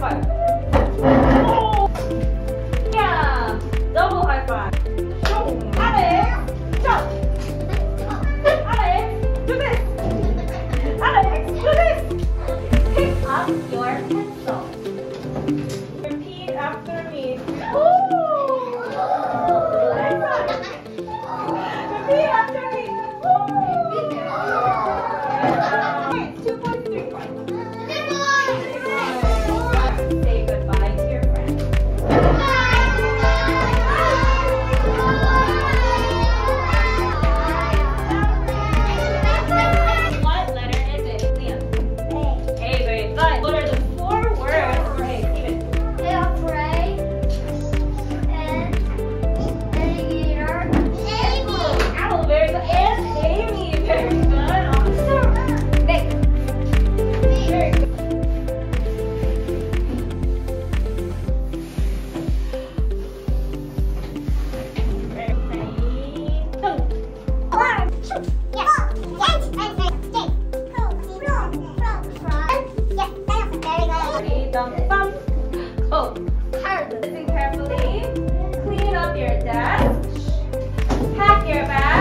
five. Oh. Yeah. Double high five. Alex, jump. Alex, do this. Alex, do this. Pick up your pencil. Repeat after me. Ooh. Repeat after me. Okay, 2.3 points. Say goodbye to your friends. What letter is it, Liam? A, very good. What are the 4 words for A, Steven? Pray and alligator. Apple, very good. And Amy, very good. Awesome. Nick. Very good. Oh, listen carefully. Clean up your desk. Pack your bag.